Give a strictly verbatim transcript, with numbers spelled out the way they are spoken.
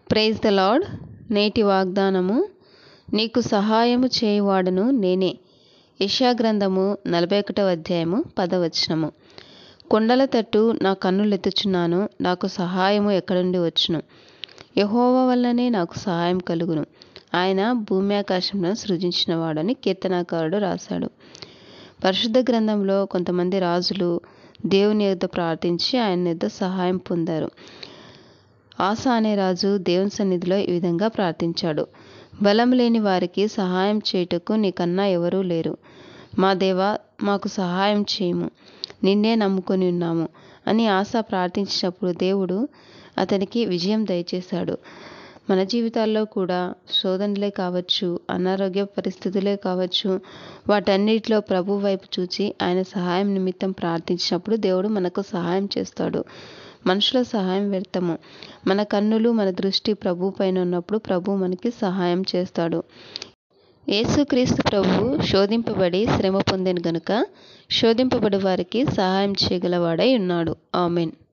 Praise the lord. నేటి వాగ్దానము, నీకు సహాయము చేయువాడను నేనే. యెషయా గ్రంథము నలభై ఒకటవ అధ్యాయము పదవచనము. కొండల తట్టు నా కన్నులెత్తుచున్నాను, నాకు సహాయము ఎక్కడి నుండి వచ్చును? యెహోవా వల్లనే నాకు సహాయం కలుగును. ఆయన భూమి ఆకాశములను సృజించినవాడని కీర్తనాకారుడు రాశాడు. పరిశుద్ధ గ్రంథంలో కొంతమంది రాజులు దేవుని యొద్ద ప్రార్థించి ఆయన యొద్ద సహాయం పొందారు. ఆసా అనే రాజు దేవుని సన్నిధిలో ఈ విధంగా ప్రార్థించాడు. బలం లేని వారికి సహాయం చేయుటకు నీకన్నా ఎవరూ లేరు. మా దేవా, మాకు సహాయం చేయము, నిన్నే నమ్ముకొని ఉన్నాము అని ఆసా ప్రార్థించినప్పుడు దేవుడు అతనికి విజయం దయచేశాడు. మన జీవితాల్లో కూడా శోధనలే కావచ్చు, అనారోగ్య పరిస్థితులే కావచ్చు, వాటన్నిటిలో ప్రభు వైపు చూచి ఆయన సహాయం నిమిత్తం ప్రార్థించినప్పుడు దేవుడు మనకు సహాయం చేస్తాడు. మనుషుల సహాయం వ్యర్థము. మన కన్నులు మన దృష్టి ప్రభు పైన ఉన్నప్పుడు ప్రభు మనకి సహాయం చేస్తాడు. యేసుక్రీస్తు ప్రభువు శోధింపబడి శ్రమ పొందిన గనుక శోధింపబడి వారికి సహాయం చేయగలవాడై ఉన్నాడు. ఆమెన్.